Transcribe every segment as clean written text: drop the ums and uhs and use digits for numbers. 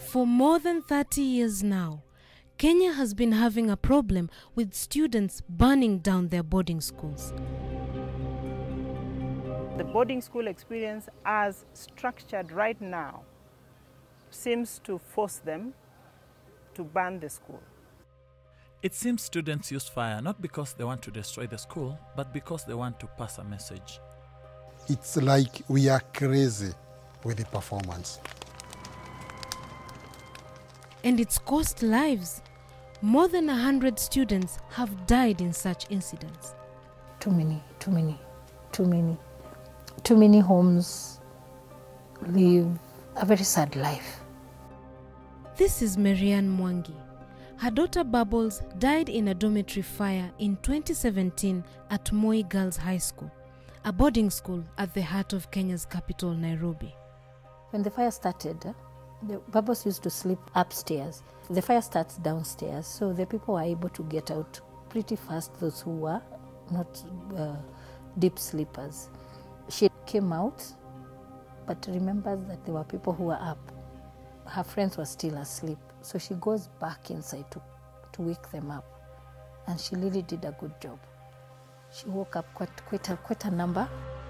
For more than 30 years now, Kenya has been having a problem with students burning down their boarding schools. The boarding school experience as structured right now seems to force them to burn the school. It seems students use fire not because they want to destroy the school, but because they want to pass a message. It's like we are crazy with the performance. And it's cost lives. More than 100 students have died in such incidents. Too many homes live a very sad life. This is Marianne Mwangi. Her daughter Bubbles died in a dormitory fire in 2017 at Moi Girls High School, a boarding school at the heart of Kenya's capital, Nairobi. When the fire started, the Bubbles used to sleep upstairs. The fire starts downstairs, so the people were able to get out pretty fast, those who were not deep sleepers. She came out, but remembers that there were people who were up. Her friends were still asleep, so she goes back inside to wake them up, and she really did a good job. She woke up quite a number.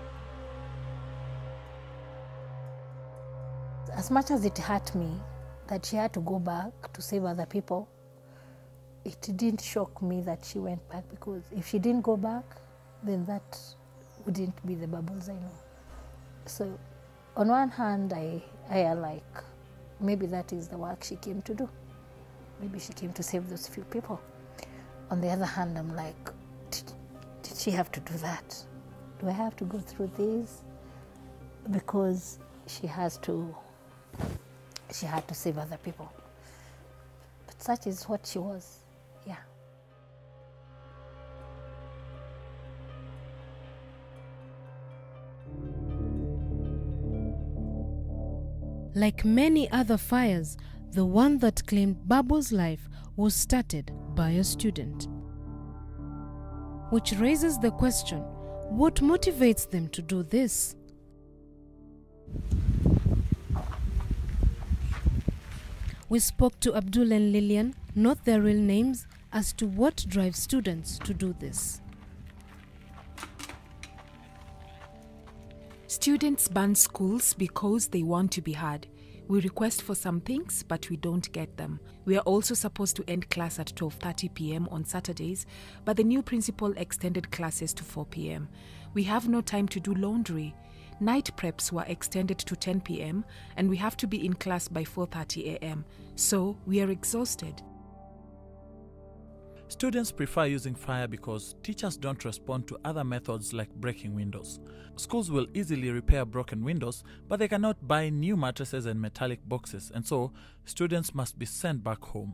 As much as it hurt me that she had to go back to save other people, it didn't shock me that she went back, because if she didn't go back, then that wouldn't be the Bubbles I know. So on one hand, I like, maybe that is the work she came to do. Maybe she came to save those few people. On the other hand, I'm like, did she have to do that? Do I have to go through this? Because she had to save other people. But such is what she was, yeah. Like many other fires, the one that claimed Bubbles' life was started by a student. Which raises the question, what motivates them to do this? We spoke to Abdul and Lillian, not their real names, as to what drives students to do this. Students burn schools because they want to be heard. We request for some things, but we don't get them. We are also supposed to end class at 12:30 p.m. on Saturdays, but the new principal extended classes to 4 p.m. We have no time to do laundry. Night preps were extended to 10 p.m. and we have to be in class by 4:30 a.m. So we are exhausted. Students prefer using fire because teachers don't respond to other methods like breaking windows. Schools will easily repair broken windows, but they cannot buy new mattresses and metallic boxes, and so students must be sent back home.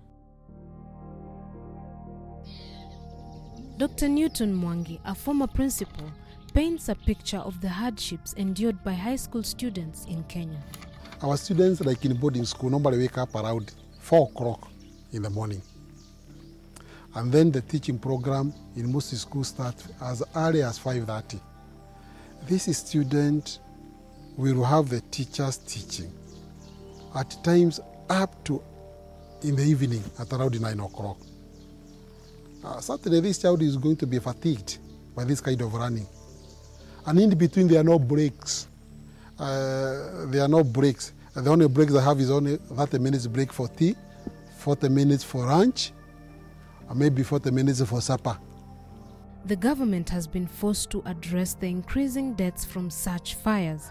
Dr. Newton Mwangi, a former principal, paints a picture of the hardships endured by high school students in Kenya. Our students, like in boarding school, normally wake up around 4 o'clock in the morning. And then the teaching program in most schools starts as early as 5:30. This student will have the teachers teaching at times up to in the evening at around 9 o'clock. Certainly this child is going to be fatigued by this kind of running. And in between there are no breaks. The only breaks I have is only 30 minutes break for tea, 40 minutes for lunch, or maybe 40 minutes for supper. The government has been forced to address the increasing deaths from such fires.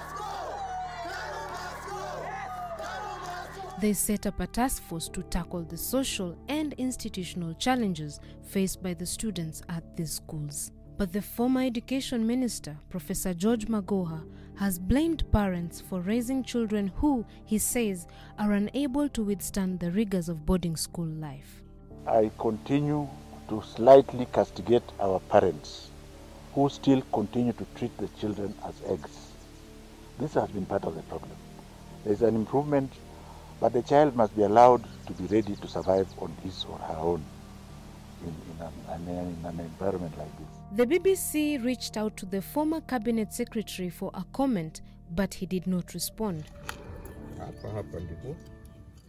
They set up a task force to tackle the social and institutional challenges faced by the students at these schools. But the former education minister, Professor George Magoha, has blamed parents for raising children who, he says, are unable to withstand the rigors of boarding school life. I continue to slightly castigate our parents who still continue to treat the children as eggs. This has been part of the problem. There is an improvement, but the child must be allowed to be ready to survive on his or her own in an environment like this. The BBC reached out to the former cabinet secretary for a comment, but he did not respond. Hapa ndipo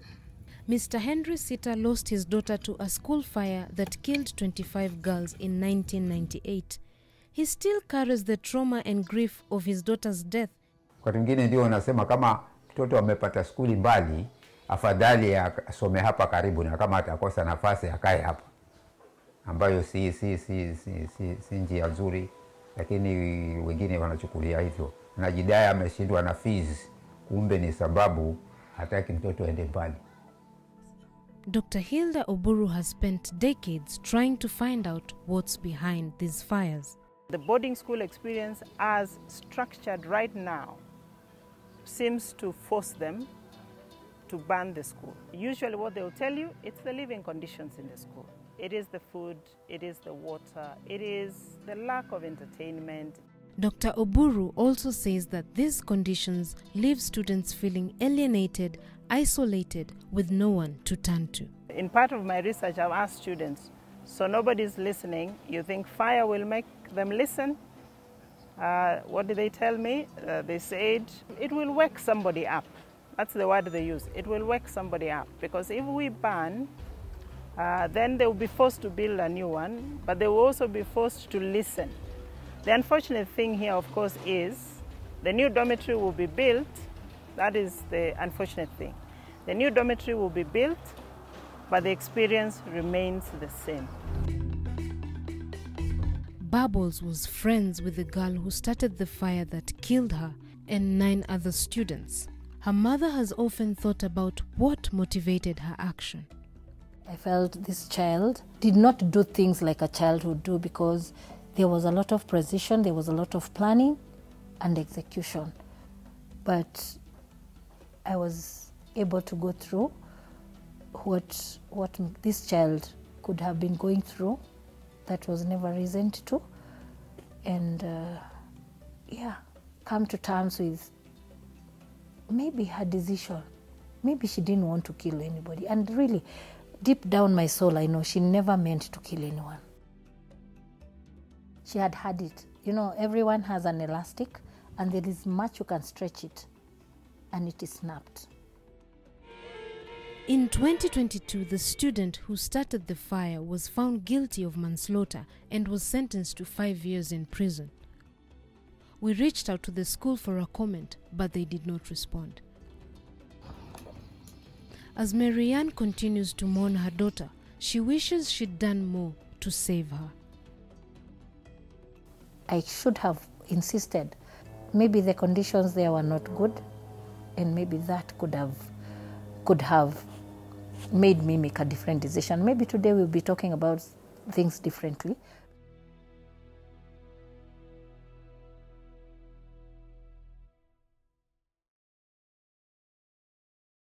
Mr. Henry Sita lost his daughter to a school fire that killed 25 girls in 1998. He still carries the trauma and grief of his daughter's death. Kwa wengine ndio wanasema kama mtoto amepata skuli mbali, afadhali asome hapa karibu, na kama atakosa nafasi akae hapa, ambayo si njia nzuri, lakini wengine wanachukulia hivyo. Anajidai ameshindwa na fees, kumbe ni sababu hataki mtoto aende mbali. Dr. Hilda Oburu has spent decades trying to find out what's behind these fires. The boarding school experience as structured right now seems to force them to ban the school. Usually what they will tell you, it's the living conditions in the school. It is the food, it is the water, it is the lack of entertainment. Dr. Oburu also says that these conditions leave students feeling alienated, isolated, with no one to turn to. In part of my research, I've asked students, so nobody's listening, you think fire will make them listen? What did they tell me? They said, it will wake somebody up. That's the word they use. It will wake somebody up. Because if we ban, then they will be forced to build a new one, but they will also be forced to listen. The unfortunate thing here, of course, is the new dormitory will be built. That is the unfortunate thing. The new dormitory will be built, but the experience remains the same. Bubbles was friends with the girl who started the fire that killed her and 9 other students. Her mother has often thought about what motivated her action. I felt this child did not do things like a child would do, because there was a lot of precision, there was a lot of planning and execution. But I was able to go through what this child could have been going through that was never reasoned to, and come to terms with maybe her decision. Maybe she didn't want to kill anybody, and really, deep down my soul, I know she never meant to kill anyone. She had had it. You know, everyone has an elastic, and there is much you can stretch it, and it is snapped. In 2022, the student who started the fire was found guilty of manslaughter and was sentenced to 5 years in prison. We reached out to the school for a comment, but they did not respond. As Marianne continues to mourn her daughter, she wishes she'd done more to save her. I should have insisted. Maybe the conditions there were not good, and maybe that could have made me make a different decision. Maybe today we'll be talking about things differently.